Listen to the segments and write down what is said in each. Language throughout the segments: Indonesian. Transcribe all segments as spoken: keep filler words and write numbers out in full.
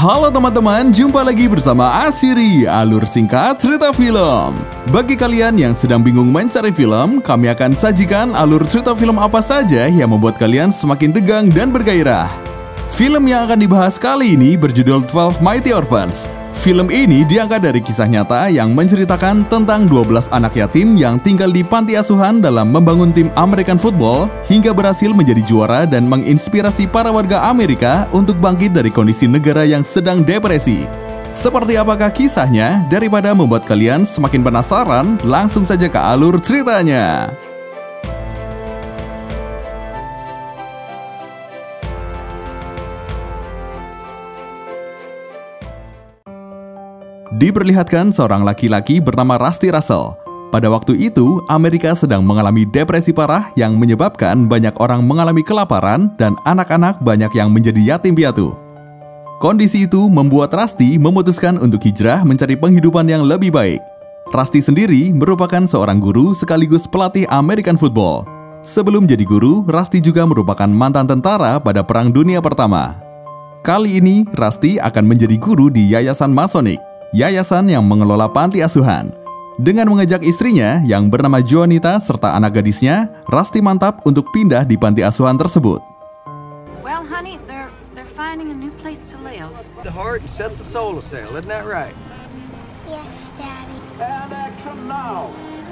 Halo teman-teman, jumpa lagi bersama Asiri, alur singkat cerita film. Bagi kalian yang sedang bingung mencari film, kami akan sajikan alur cerita film apa saja yang membuat kalian semakin tegang dan bergairah. Film yang akan dibahas kali ini berjudul twelve Mighty Orphans. Film ini diangkat dari kisah nyata yang menceritakan tentang dua belas anak yatim yang tinggal di panti asuhan dalam membangun tim American football hingga berhasil menjadi juara dan menginspirasi para warga Amerika untuk bangkit dari kondisi negara yang sedang depresi. Seperti apakah kisahnya? Daripada membuat kalian semakin penasaran, langsung saja ke alur ceritanya. Diperlihatkan seorang laki-laki bernama Rusty Russell. Pada waktu itu, Amerika sedang mengalami depresi parah yang menyebabkan banyak orang mengalami kelaparan dan anak-anak banyak yang menjadi yatim piatu. Kondisi itu membuat Rusty memutuskan untuk hijrah mencari penghidupan yang lebih baik. Rusty sendiri merupakan seorang guru sekaligus pelatih American football. Sebelum jadi guru, Rusty juga merupakan mantan tentara pada Perang Dunia Pertama. Kali ini, Rusty akan menjadi guru di Yayasan Masonic, yayasan yang mengelola panti asuhan. Dengan mengajak istrinya yang bernama Juanita serta anak gadisnya, Rusty mantap untuk pindah di panti asuhan tersebut. Well, honey, they're they're finding a new place to live. The heart and set the soul to sail, isn't that right? Yes, Daddy. And action now.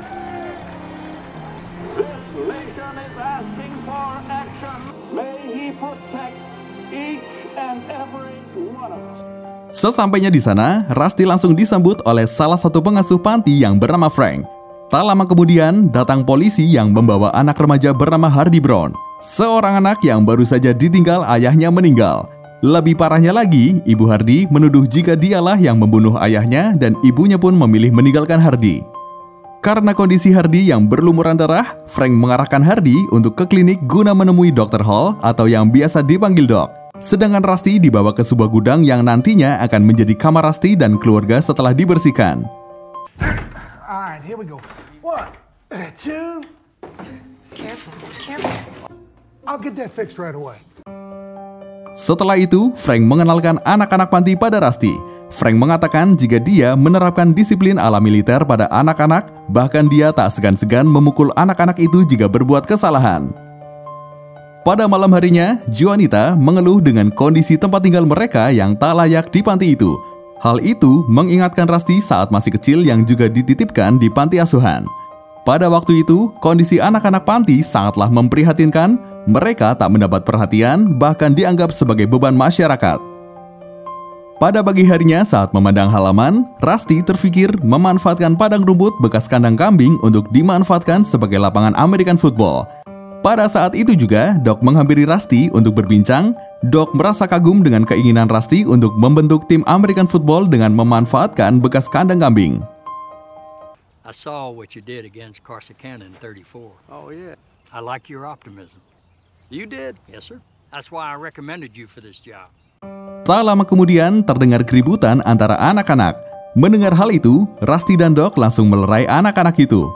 This nation is asking for action. May he protect each and every one of us. Sesampainya di sana, Rusty langsung disambut oleh salah satu pengasuh panti yang bernama Frank. Tak lama kemudian, datang polisi yang membawa anak remaja bernama Hardy Brown, seorang anak yang baru saja ditinggal ayahnya meninggal. Lebih parahnya lagi, ibu Hardy menuduh jika dialah yang membunuh ayahnya dan ibunya pun memilih meninggalkan Hardy. Karena kondisi Hardy yang berlumuran darah, Frank mengarahkan Hardy untuk ke klinik guna menemui dokter Hall atau yang biasa dipanggil Doc. Sedangkan Rusty dibawa ke sebuah gudang yang nantinya akan menjadi kamar Rusty dan keluarga setelah dibersihkan. Alright, here we go. One, two. Careful, careful. I'll get that fixed right away. Setelah itu, Frank mengenalkan anak-anak panti pada Rusty. Frank mengatakan jika dia menerapkan disiplin ala militer pada anak-anak, bahkan dia tak segan-segan memukul anak-anak itu jika berbuat kesalahan. Pada malam harinya, Juanita mengeluh dengan kondisi tempat tinggal mereka yang tak layak di panti itu. Hal itu mengingatkan Rusty saat masih kecil yang juga dititipkan di panti asuhan. Pada waktu itu, kondisi anak-anak panti sangatlah memprihatinkan. Mereka tak mendapat perhatian, bahkan dianggap sebagai beban masyarakat. Pada pagi harinya saat memandang halaman, Rusty terfikir memanfaatkan padang rumput bekas kandang kambing untuk dimanfaatkan sebagai lapangan American football. Pada saat itu juga, Doc menghampiri Rusty untuk berbincang. Doc merasa kagum dengan keinginan Rusty untuk membentuk tim American football dengan memanfaatkan bekas kandang kambing. I saw what you did against Corsicana in thirty-four. Oh, yeah. I like your optimism. You did? Yes, sir. That's why I recommended you for this job. Tak lama kemudian terdengar keributan antara anak-anak. Mendengar hal itu, Rusty dan Doc langsung melerai anak-anak itu.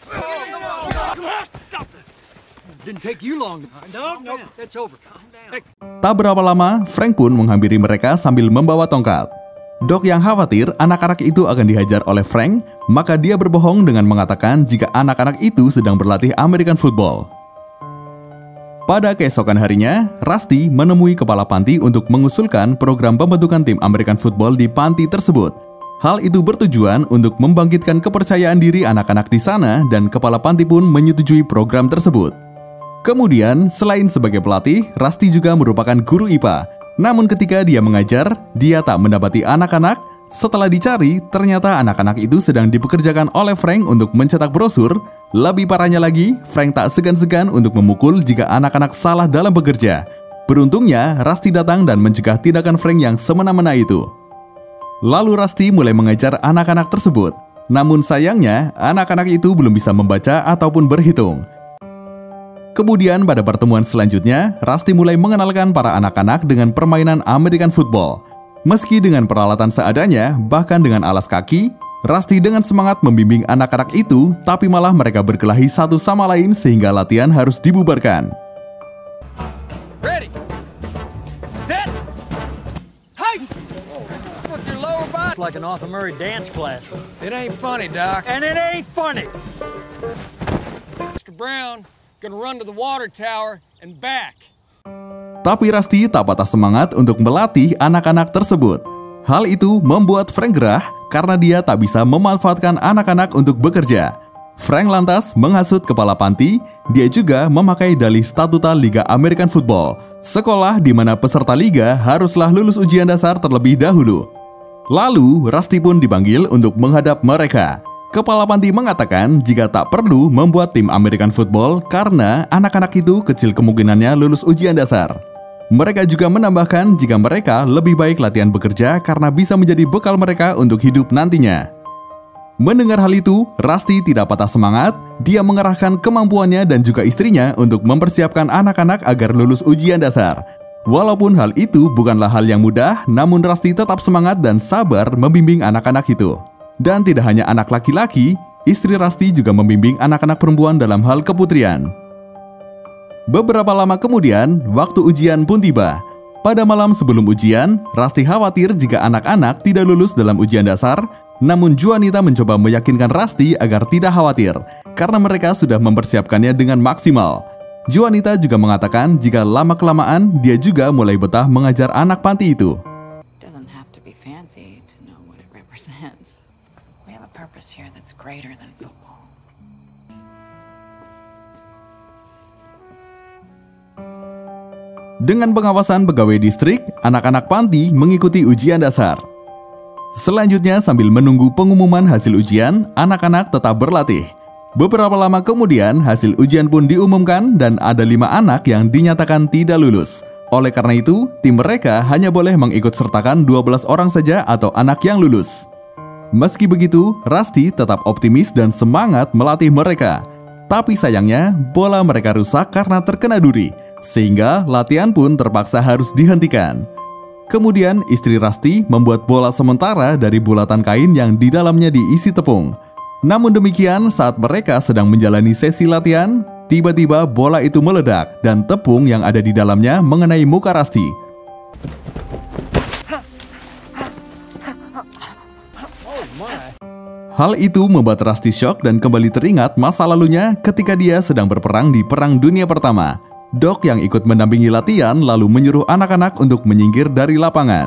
Didn't take you long. No, no, that's over. Hey. Tak berapa lama, Frank pun menghampiri mereka sambil membawa tongkat. Doc yang khawatir anak-anak itu akan dihajar oleh Frank, maka dia berbohong dengan mengatakan jika anak-anak itu sedang berlatih American football. Pada keesokan harinya, Rusty menemui kepala panti untuk mengusulkan program pembentukan tim American football di panti tersebut. Hal itu bertujuan untuk membangkitkan kepercayaan diri anak-anak di sana dan kepala panti pun menyetujui program tersebut. Kemudian, selain sebagai pelatih, Rusty juga merupakan guru I P A. Namun ketika dia mengajar, dia tak mendapati anak-anak. Setelah dicari, ternyata anak-anak itu sedang dipekerjakan oleh Frank untuk mencetak brosur. Lebih parahnya lagi, Frank tak segan-segan untuk memukul jika anak-anak salah dalam bekerja. Beruntungnya, Rusty datang dan mencegah tindakan Frank yang semena-mena itu. Lalu Rusty mulai mengajar anak-anak tersebut. Namun sayangnya, anak-anak itu belum bisa membaca ataupun berhitung. Kemudian pada pertemuan selanjutnya, Rusty mulai mengenalkan para anak-anak dengan permainan American football. Meski dengan peralatan seadanya, bahkan dengan alas kaki, Rusty dengan semangat membimbing anak-anak itu, tapi malah mereka berkelahi satu sama lain sehingga latihan harus dibubarkan. Ready, set, hey! It's like an Arthur Murray dance class. It ain't funny, Doc. And it ain't funny. Mister Brown, gonna run to the water tower and back. Tapi Rusty tak patah semangat untuk melatih anak-anak tersebut. Hal itu membuat Frank gerah karena dia tak bisa memanfaatkan anak-anak untuk bekerja. Frank lantas menghasut kepala panti. Dia juga memakai dalih statuta Liga American Football, sekolah di mana peserta liga haruslah lulus ujian dasar terlebih dahulu. Lalu Rusty pun dipanggil untuk menghadap mereka. Kepala panti mengatakan jika tak perlu membuat tim American Football karena anak-anak itu kecil kemungkinannya lulus ujian dasar. Mereka juga menambahkan jika mereka lebih baik latihan bekerja karena bisa menjadi bekal mereka untuk hidup nantinya. Mendengar hal itu, Rusty tidak patah semangat. Dia mengerahkan kemampuannya dan juga istrinya untuk mempersiapkan anak-anak agar lulus ujian dasar. Walaupun hal itu bukanlah hal yang mudah, namun Rusty tetap semangat dan sabar membimbing anak-anak itu. Dan tidak hanya anak laki-laki, istri Rusty juga membimbing anak-anak perempuan dalam hal keputrian. Beberapa lama kemudian, waktu ujian pun tiba. Pada malam sebelum ujian, Rusty khawatir jika anak-anak tidak lulus dalam ujian dasar. Namun Juanita mencoba meyakinkan Rusty agar tidak khawatir, karena mereka sudah mempersiapkannya dengan maksimal. Juanita juga mengatakan jika lama-kelamaan dia juga mulai betah mengajar anak panti itu. Doesn't have to be fancy to know what it represents. We have a purpose here that's greater than football. Dengan pengawasan pegawai distrik, anak-anak panti mengikuti ujian dasar. Selanjutnya, sambil menunggu pengumuman hasil ujian, anak-anak tetap berlatih. Beberapa lama kemudian, hasil ujian pun diumumkan dan ada lima anak yang dinyatakan tidak lulus. Oleh karena itu, tim mereka hanya boleh mengikut sertakan dua belas orang saja atau anak yang lulus. Meski begitu, Rusty tetap optimis dan semangat melatih mereka. Tapi sayangnya, bola mereka rusak karena terkena duri, sehingga latihan pun terpaksa harus dihentikan. Kemudian istri Rusty membuat bola sementara dari bulatan kain yang di dalamnya diisi tepung. Namun demikian, saat mereka sedang menjalani sesi latihan, tiba-tiba bola itu meledak dan tepung yang ada di dalamnya mengenai muka Rusty. Hal itu membuat Rusty shock dan kembali teringat masa lalunya ketika dia sedang berperang di Perang Dunia Pertama. Doc yang ikut mendampingi latihan lalu menyuruh anak-anak untuk menyingkir dari lapangan.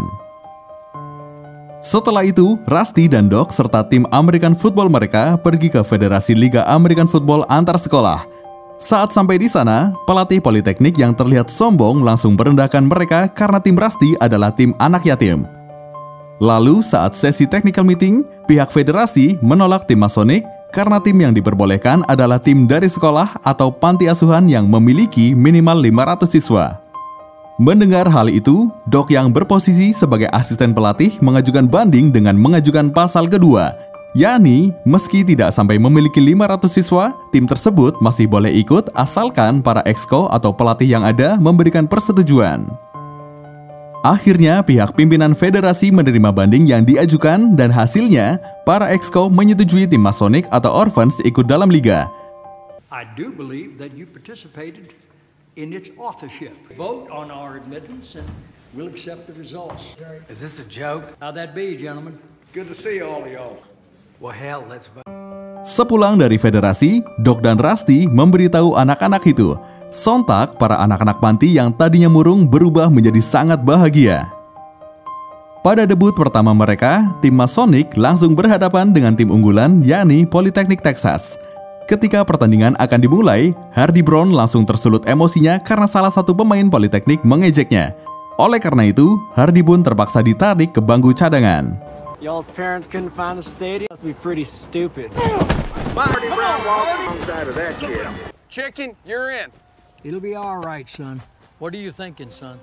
Setelah itu, Rusty dan Doc serta tim American Football mereka pergi ke Federasi Liga American Football antar sekolah. Saat sampai di sana, pelatih politeknik yang terlihat sombong langsung merendahkan mereka karena tim Rusty adalah tim anak yatim. Lalu saat sesi technical meeting, pihak federasi menolak tim Masonic karena tim yang diperbolehkan adalah tim dari sekolah atau panti asuhan yang memiliki minimal lima ratus siswa. Mendengar hal itu, Doc yang berposisi sebagai asisten pelatih mengajukan banding dengan mengajukan pasal kedua, yakni meski tidak sampai memiliki lima ratus siswa, tim tersebut masih boleh ikut asalkan para exco atau pelatih yang ada memberikan persetujuan. Akhirnya, pihak pimpinan federasi menerima banding yang diajukan dan hasilnya, para exco menyetujui tim Masonic atau Orphans ikut dalam liga. I do believe that you participated in its authorship. Vote on our admittance and we'll accept the results. Is this a joke? How'd that be, gentlemen? Good to see all of y'all. Well, hell, let's vote. Sepulang dari federasi, Doc dan Rusty memberitahu anak-anak itu. Sontak, para anak-anak panti yang tadinya murung berubah menjadi sangat bahagia. Pada debut pertama mereka, tim Masonic langsung berhadapan dengan tim unggulan, yakni Polytechnic Texas. Ketika pertandingan akan dimulai, Hardy Brown langsung tersulut emosinya karena salah satu pemain Polytechnic mengejeknya. Oleh karena itu, Hardy pun terpaksa ditarik ke bangku cadangan. Y'all's parents couldn't find the stadium? Must be pretty stupid. Marty Brown walked alongside of that kid. Chicken, you're in. It'll be all right, son. What are you thinking, son?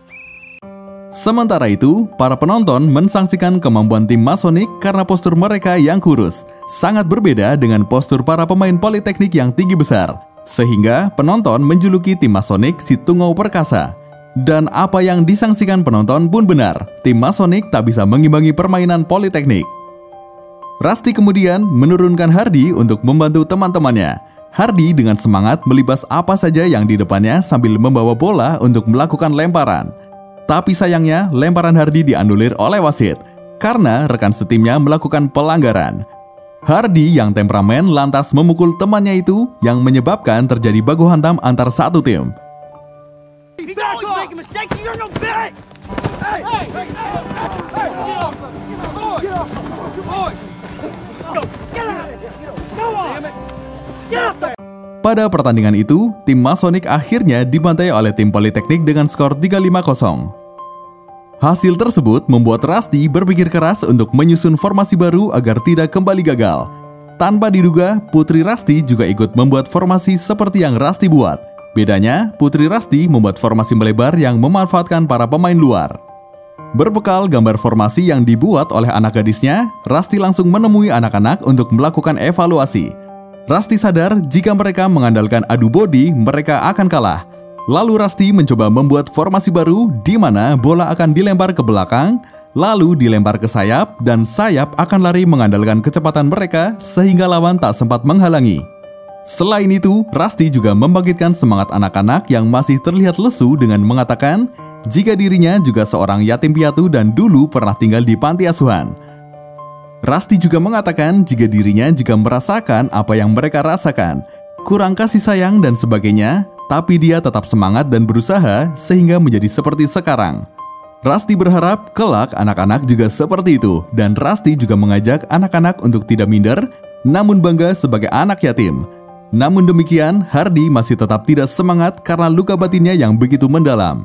Sementara itu, para penonton mensaksikan kemampuan tim Masonic karena postur mereka yang kurus, sangat berbeda dengan postur para pemain Politeknik yang tinggi besar, sehingga penonton menjuluki tim Masonic si Tungau Perkasa. Dan apa yang disangsikan penonton pun benar, tim Masonic tak bisa mengimbangi permainan Politeknik. Rusty kemudian menurunkan Hardy untuk membantu teman-temannya. Hardy dengan semangat melibas apa saja yang di depannya sambil membawa bola untuk melakukan lemparan. Tapi sayangnya, lemparan Hardy dianulir oleh wasit. karena rekan setimnya melakukan pelanggaran. Hardy yang temperamen lantas memukul temannya itu yang menyebabkan terjadi baku hantam antar satu tim. Pada pertandingan itu, tim Masonic akhirnya dibantai oleh tim Politeknik dengan skor tiga lima nol. Hasil tersebut membuat Rusty berpikir keras untuk menyusun formasi baru agar tidak kembali gagal. Tanpa diduga, Putri Rusty juga ikut membuat formasi seperti yang Rusty buat. Bedanya, Putri Rusty membuat formasi melebar yang memanfaatkan para pemain luar. Berbekal gambar formasi yang dibuat oleh anak gadisnya, Rusty langsung menemui anak-anak untuk melakukan evaluasi. Rusty sadar jika mereka mengandalkan adu body, mereka akan kalah. Lalu Rusty mencoba membuat formasi baru di mana bola akan dilempar ke belakang, lalu dilempar ke sayap, dan sayap akan lari mengandalkan kecepatan mereka sehingga lawan tak sempat menghalangi. Selain itu, Rusty juga membangkitkan semangat anak-anak yang masih terlihat lesu dengan mengatakan jika dirinya juga seorang yatim piatu dan dulu pernah tinggal di panti asuhan. Rusty juga mengatakan jika dirinya juga merasakan apa yang mereka rasakan, kurang kasih sayang dan sebagainya, tapi dia tetap semangat dan berusaha sehingga menjadi seperti sekarang. Rusty berharap kelak anak-anak juga seperti itu, dan Rusty juga mengajak anak-anak untuk tidak minder, namun bangga sebagai anak yatim. Namun demikian, Hardy masih tetap tidak semangat karena luka batinnya yang begitu mendalam.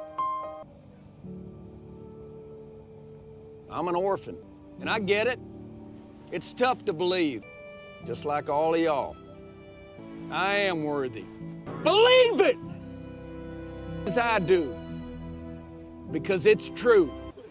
I'm an orphan, and I get it. It's tough to believe, just like all of y'all. I am worthy. Believe it! As I do. Because it's true.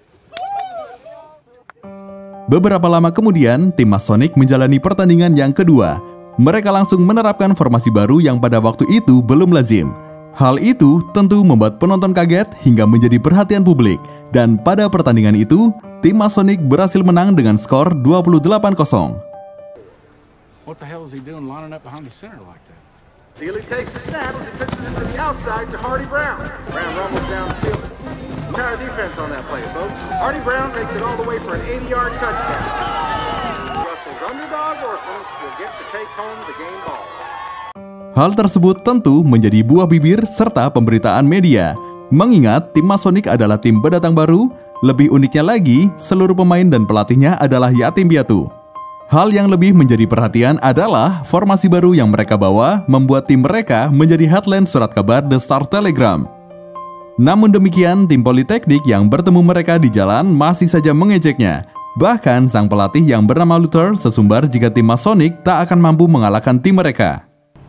Beberapa lama kemudian, tim Masonic menjalani pertandingan yang kedua. Mereka langsung menerapkan formasi baru yang pada waktu itu belum lazim. Hal itu tentu membuat penonton kaget hingga menjadi perhatian publik. Dan pada pertandingan itu, tim Masonic berhasil menang dengan skor dua puluh delapan nol. What the hell is he doing lining up behind the center like that? Sealy takes the snap and pitches it to the outside to Hardy Brown. Brown rumbles down the field. Entire defense on that play, folks. Hardy Brown makes it all the way for an eighty-yard touchdown. Russell's underdog orphans will get to take home the game ball. Hal tersebut tentu menjadi buah bibir serta pemberitaan media. Mengingat tim Masonic adalah tim pendatang baru, lebih uniknya lagi, seluruh pemain dan pelatihnya adalah yatim piatu. Hal yang lebih menjadi perhatian adalah formasi baru yang mereka bawa membuat tim mereka menjadi headline surat kabar The Star Telegram. Namun demikian, tim Politeknik yang bertemu mereka di jalan masih saja mengejeknya. Bahkan sang pelatih yang bernama Luther sesumbar jika tim Masonic tak akan mampu mengalahkan tim mereka.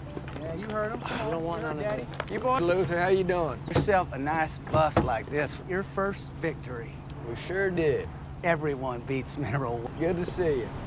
Luther, how you doing? Yourself a nice bus like this. Your first victory. We sure did. Everyone beats Mineral. Good to see you.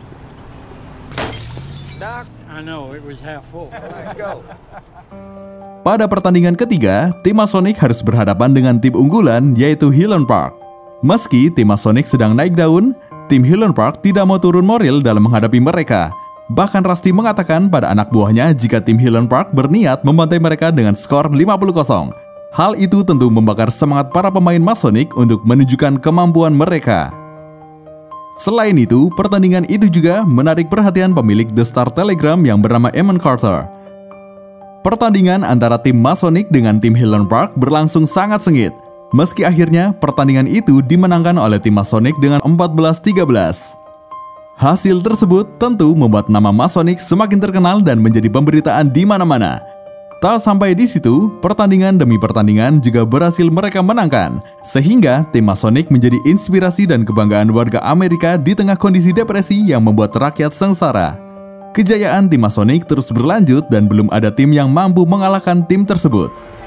Doc, I know, it was half full. let's go. Pada pertandingan ketiga, tim Masonic harus berhadapan dengan tim unggulan yaitu Highland Park. Meski tim Masonic sedang naik daun, tim Highland Park tidak mau turun moral dalam menghadapi mereka. Bahkan Rusty mengatakan pada anak buahnya jika tim Highland Park berniat membantai mereka dengan skor lima puluh nol. Hal itu tentu membakar semangat para pemain Masonic untuk menunjukkan kemampuan mereka. Selain itu, pertandingan itu juga menarik perhatian pemilik The Star Telegram yang bernama Eamon Carter. Pertandingan antara tim Masonic dengan tim Highland Park berlangsung sangat sengit. Meski akhirnya pertandingan itu dimenangkan oleh tim Masonic dengan empat belas tiga belas. Hasil tersebut tentu membuat nama Masonic semakin terkenal dan menjadi pemberitaan di mana-mana. Tak sampai di situ, pertandingan demi pertandingan juga berhasil mereka menangkan, sehingga tim Masonic menjadi inspirasi dan kebanggaan warga Amerika di tengah kondisi depresi yang membuat rakyat sengsara. Kejayaan tim Masonic terus berlanjut dan belum ada tim yang mampu mengalahkan tim tersebut.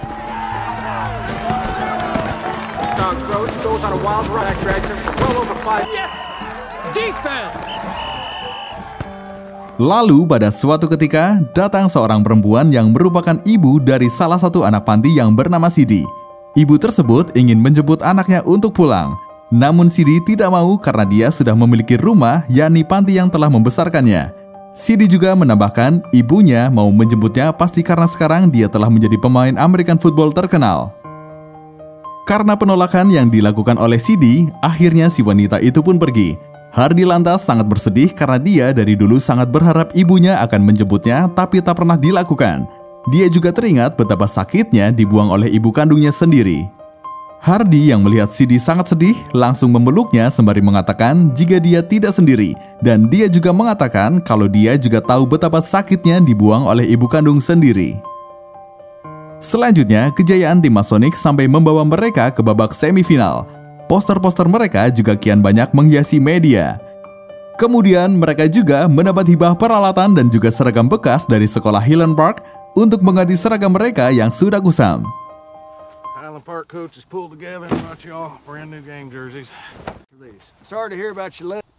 Lalu pada suatu ketika, datang seorang perempuan yang merupakan ibu dari salah satu anak panti yang bernama Sidi. Ibu tersebut ingin menjemput anaknya untuk pulang. Namun Sidi tidak mau karena dia sudah memiliki rumah, yakni panti yang telah membesarkannya. Sidi juga menambahkan ibunya mau menjemputnya pasti karena sekarang dia telah menjadi pemain American football terkenal. Karena penolakan yang dilakukan oleh Cindy, akhirnya si wanita itu pun pergi. Hardy lantas sangat bersedih karena dia dari dulu sangat berharap ibunya akan menjemputnya, tapi tak pernah dilakukan. Dia juga teringat betapa sakitnya dibuang oleh ibu kandungnya sendiri. Hardy yang melihat Cindy sangat sedih langsung memeluknya sembari mengatakan jika dia tidak sendiri, dan dia juga mengatakan kalau dia juga tahu betapa sakitnya dibuang oleh ibu kandung sendiri. Selanjutnya, kejayaan tim Masonic sampai membawa mereka ke babak semifinal. Poster-poster mereka juga kian banyak menghiasi media. Kemudian mereka juga mendapat hibah peralatan dan juga seragam bekas dari sekolah Highland Park untuk mengganti seragam mereka yang sudah kusam. Highland Park coaches pulled together and brought you all brand new game jerseys. Sorry to hear about your leg.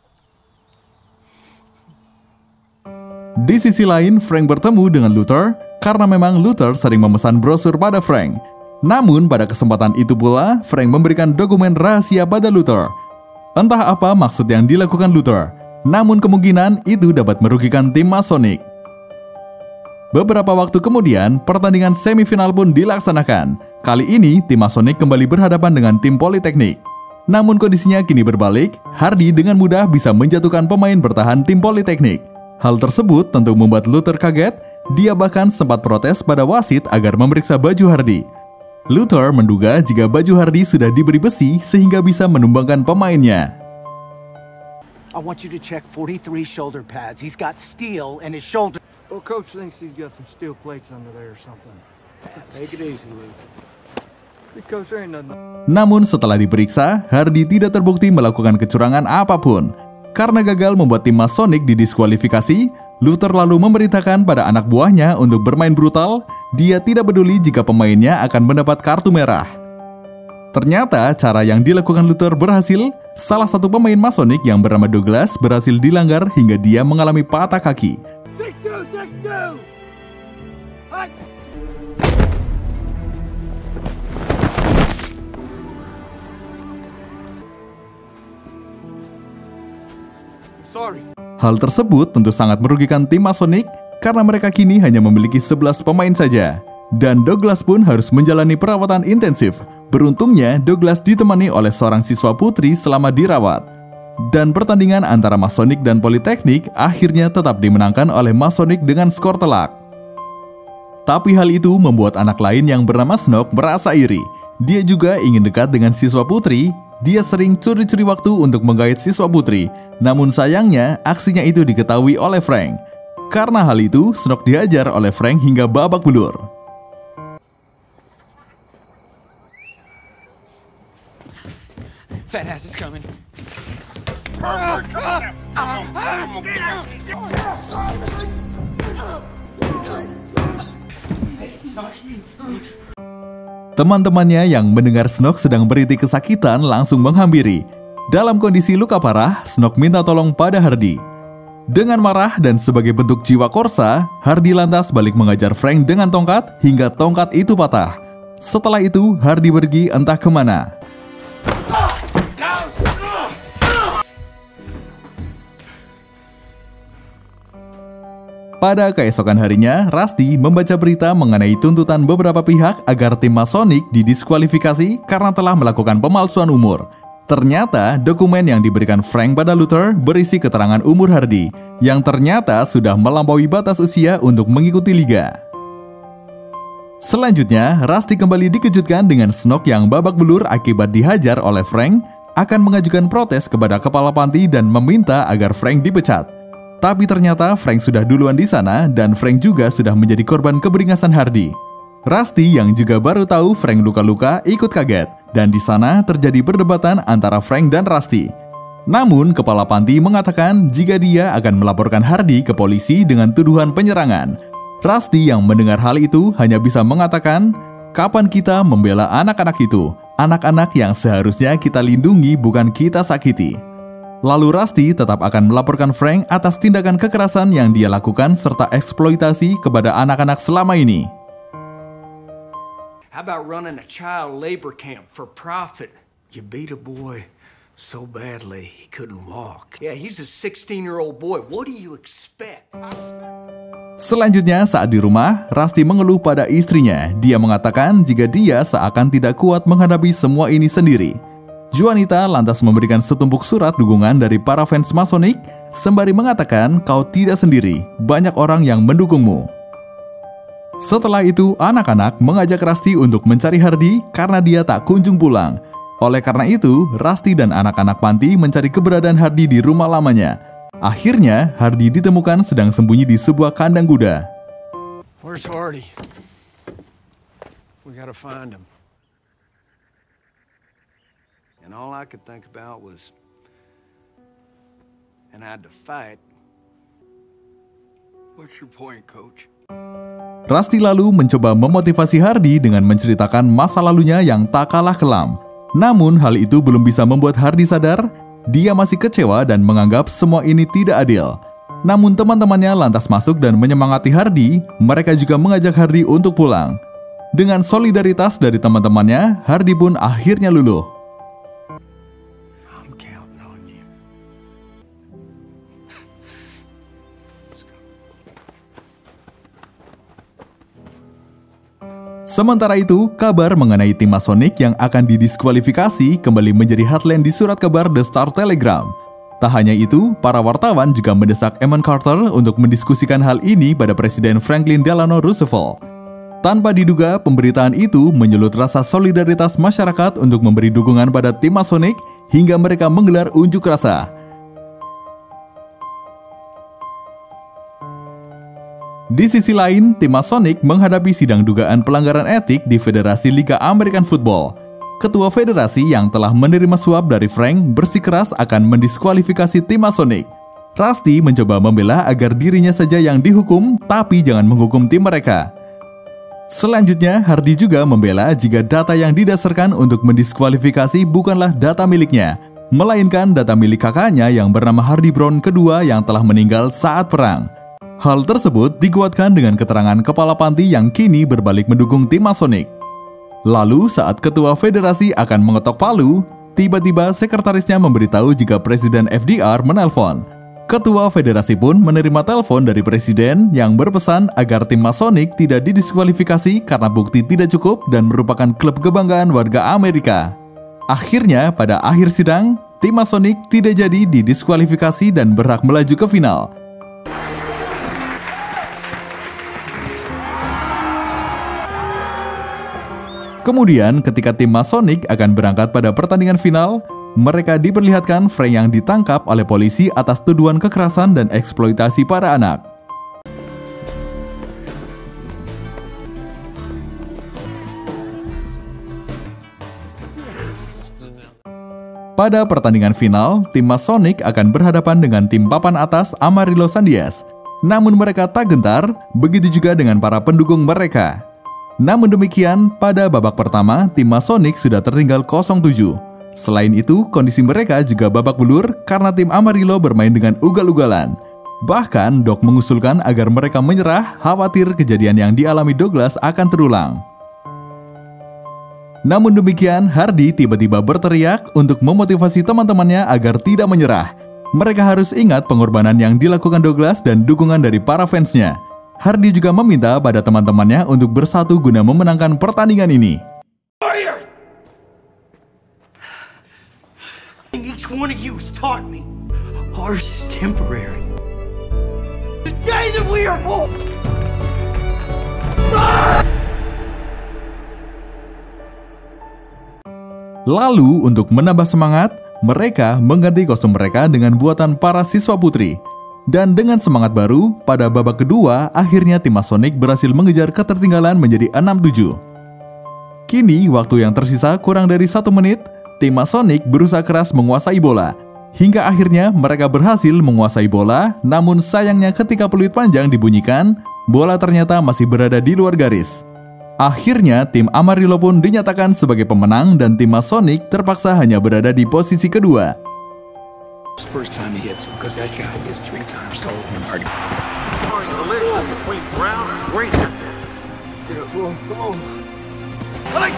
Di sisi lain, Frank bertemu dengan Luther karena memang Luther sering memesan brosur pada Frank. Namun pada kesempatan itu pula, Frank memberikan dokumen rahasia pada Luther. Entah apa maksud yang dilakukan Luther, namun kemungkinan itu dapat merugikan tim Masonic. Beberapa waktu kemudian, pertandingan semifinal pun dilaksanakan. Kali ini, tim Masonic kembali berhadapan dengan tim Politeknik. Namun kondisinya kini berbalik, Hardy dengan mudah bisa menjatuhkan pemain bertahan tim Politeknik. Hal tersebut tentu membuat Luther kaget. Dia bahkan sempat protes pada wasit agar memeriksa baju Hardy. Luther menduga jika baju Hardy sudah diberi besi sehingga bisa menumbangkan pemainnya. I want you to check forty-three shoulder pads. He's got steel in his shoulder. Well, coach thinks he's got some steel plates under there or something. Take it easy, Luther. Because there ain't nothing. Namun setelah diperiksa, Hardy tidak terbukti melakukan kecurangan apapun. Karena gagal membuat tim Masonic didiskualifikasi, Luther lalu memerintahkan pada anak buahnya untuk bermain brutal. Dia tidak peduli jika pemainnya akan mendapat kartu merah. Ternyata cara yang dilakukan Luther berhasil. Salah satu pemain Masonic yang bernama Douglas berhasil dilanggar hingga dia mengalami patah kaki. six two, six two. Sorry. Hal tersebut tentu sangat merugikan tim Masonic karena mereka kini hanya memiliki sebelas pemain saja. Dan Douglas pun harus menjalani perawatan intensif. Beruntungnya, Douglas ditemani oleh seorang siswa putri selama dirawat. Dan pertandingan antara Masonic dan Politeknik akhirnya tetap dimenangkan oleh Masonic dengan skor telak. Tapi hal itu membuat anak lain yang bernama Snoke merasa iri. Dia juga ingin dekat dengan siswa putri. Dia sering curi-curi waktu untuk menggait siswa putri. Namun sayangnya, aksinya itu diketahui oleh Frank. Karena hal itu, Snoke diajar oleh Frank hingga babak belur. Fat ass is coming. Teman-temannya yang mendengar Snoke sedang berintik kesakitan langsung menghampiri. Dalam kondisi luka parah, Snoke minta tolong pada Hardy. Dengan marah dan sebagai bentuk jiwa korsa, Hardy lantas balik mengajar Frank dengan tongkat hingga tongkat itu patah. Setelah itu, Hardy pergi entah kemana. Pada keesokan harinya, Rusty membaca berita mengenai tuntutan beberapa pihak agar tim Masonic didiskualifikasi karena telah melakukan pemalsuan umur. Ternyata, dokumen yang diberikan Frank pada Luther berisi keterangan umur Hardy, yang ternyata sudah melampaui batas usia untuk mengikuti liga. Selanjutnya, Rusty kembali dikejutkan dengan Snoke yang babak belur akibat dihajar oleh Frank, akan mengajukan protes kepada kepala panti dan meminta agar Frank dipecat. Tapi ternyata Frank sudah duluan di sana dan Frank juga sudah menjadi korban keberingasan Hardy. Rusty yang juga baru tahu Frank luka-luka ikut kaget dan di sana terjadi perdebatan antara Frank dan Rusty. Namun kepala panti mengatakan jika dia akan melaporkan Hardy ke polisi dengan tuduhan penyerangan. Rusty yang mendengar hal itu hanya bisa mengatakan, kapan kita membela anak-anak itu? Anak-anak yang seharusnya kita lindungi bukan kita sakiti. Lalu Rusty tetap akan melaporkan Frank atas tindakan kekerasan yang dia lakukan serta eksploitasi kepada anak-anak selama ini. How about running a child labor camp for profit? You beat a boy so badly he couldn't walk. Yeah, he's a sixteen-year-old boy. What do you expect? Selanjutnya saat di rumah, Rusty mengeluh pada istrinya. Dia mengatakan jika dia seakan tidak kuat menghadapi semua ini sendiri. Juanita lantas memberikan setumpuk surat dukungan dari para fans Masonic sembari mengatakan kau tidak sendiri, banyak orang yang mendukungmu. Setelah itu, anak-anak mengajak Rusty untuk mencari Hardy karena dia tak kunjung pulang. Oleh karena itu, Rusty dan anak-anak panti mencari keberadaan Hardy di rumah lamanya. Akhirnya, Hardy ditemukan sedang sembunyi di sebuah kandang kuda. Where's Hardy? We gotta find him. And all I could think about was, and I had to fight. What's your point, Coach? Rusty lalu mencoba memotivasi Hardy dengan menceritakan masa lalunya yang tak kalah kelam. Namun, hal itu belum bisa membuat Hardy sadar. Dia masih kecewa dan menganggap semua ini tidak adil. Namun teman-temannya lantas masuk dan menyemangati Hardy. Mereka juga mengajak Hardy untuk pulang. Dengan solidaritas dari teman-temannya, Hardy pun akhirnya luluh. I'm counting on you. Sementara itu, kabar mengenai tim Masonic yang akan didiskualifikasi kembali menjadi headline di surat kabar The Star Telegram. Tak hanya itu, para wartawan juga mendesak Eamon Carter untuk mendiskusikan hal ini pada Presiden Franklin Delano Roosevelt. Tanpa diduga, pemberitaan itu menyulut rasa solidaritas masyarakat untuk memberi dukungan pada tim Masonic hingga mereka menggelar unjuk rasa. Di sisi lain, tim Masonic menghadapi sidang dugaan pelanggaran etik di Federasi Liga American Football. Ketua federasi yang telah menerima suap dari Frank bersikeras akan mendiskualifikasi tim Masonic. Rusty mencoba membela agar dirinya saja yang dihukum, tapi jangan menghukum tim mereka. Selanjutnya, Hardy juga membela jika data yang didasarkan untuk mendiskualifikasi bukanlah data miliknya, melainkan data milik kakaknya yang bernama Hardy Brown kedua yang telah meninggal saat perang. Hal tersebut dikuatkan dengan keterangan kepala panti yang kini berbalik mendukung tim Masonic. Lalu saat ketua federasi akan mengetok palu, tiba-tiba sekretarisnya memberitahu jika Presiden F D R menelpon. Ketua federasi pun menerima telepon dari presiden yang berpesan agar tim Masonic tidak didiskualifikasi karena bukti tidak cukup dan merupakan klub kebanggaan warga Amerika. Akhirnya pada akhir sidang, tim Masonic tidak jadi didiskualifikasi dan berhak melaju ke final. Kemudian ketika tim Masonic akan berangkat pada pertandingan final, mereka diperlihatkan Frank yang ditangkap oleh polisi atas tuduhan kekerasan dan eksploitasi para anak. Pada pertandingan final, tim Masonic akan berhadapan dengan tim papan atas Amarillo Sundias. Namun mereka tak gentar, begitu juga dengan para pendukung mereka. Namun demikian, pada babak pertama, tim Masonic sudah tertinggal nol tujuh. Selain itu, kondisi mereka juga babak belur karena tim Amarillo bermain dengan ugal-ugalan. Bahkan, Doc mengusulkan agar mereka menyerah, khawatir kejadian yang dialami Douglas akan terulang. Namun demikian, Hardy tiba-tiba berteriak untuk memotivasi teman-temannya agar tidak menyerah. Mereka harus ingat pengorbanan yang dilakukan Douglas dan dukungan dari para fansnya. Hardy juga meminta pada teman-temannya untuk bersatu guna memenangkan pertandingan ini. Each one of you has taught me ours is temporary. The day that we are born. Lalu untuk menambah semangat, mereka mengganti kostum mereka dengan buatan para siswa putri. Dan dengan semangat baru, pada babak kedua, akhirnya tim Masonic berhasil mengejar ketertinggalan menjadi enam tujuh. Kini, waktu yang tersisa kurang dari satu menit, tim Masonic berusaha keras menguasai bola. Hingga akhirnya mereka berhasil menguasai bola, namun sayangnya ketika peluit panjang dibunyikan, bola ternyata masih berada di luar garis. Akhirnya, tim Amarillo pun dinyatakan sebagai pemenang dan tim Masonic terpaksa hanya berada di posisi kedua. First time he hits him because that guy is three times taller than Hardy. Collision between Brown and Grayson. Get it, Wolf. Come on. Like.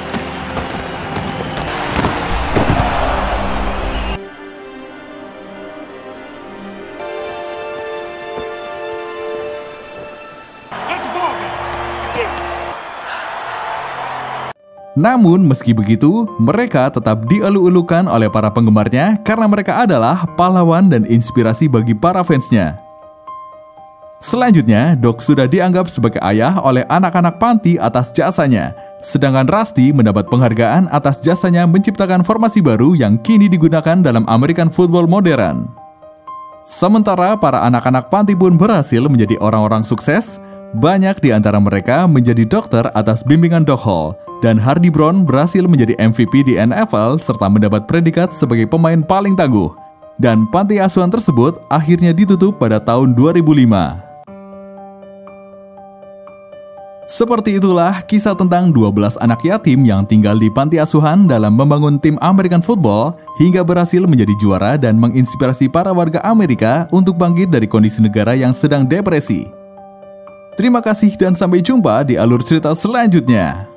Namun meski begitu, mereka tetap dielu-elukan oleh para penggemarnya karena mereka adalah pahlawan dan inspirasi bagi para fansnya. Selanjutnya, Doc sudah dianggap sebagai ayah oleh anak-anak panti atas jasanya, sedangkan Rusty mendapat penghargaan atas jasanya menciptakan formasi baru yang kini digunakan dalam American football modern. Sementara para anak-anak panti pun berhasil menjadi orang-orang sukses. Banyak di antara mereka menjadi dokter atas bimbingan Doc Hall, dan Hardy Brown berhasil menjadi M V P di N F L serta mendapat predikat sebagai pemain paling tangguh. Dan panti asuhan tersebut akhirnya ditutup pada tahun dua ribu lima. Seperti itulah kisah tentang dua belas anak yatim yang tinggal di panti asuhan dalam membangun tim American football hingga berhasil menjadi juara dan menginspirasi para warga Amerika untuk bangkit dari kondisi negara yang sedang depresi. Terima kasih dan sampai jumpa di alur cerita selanjutnya.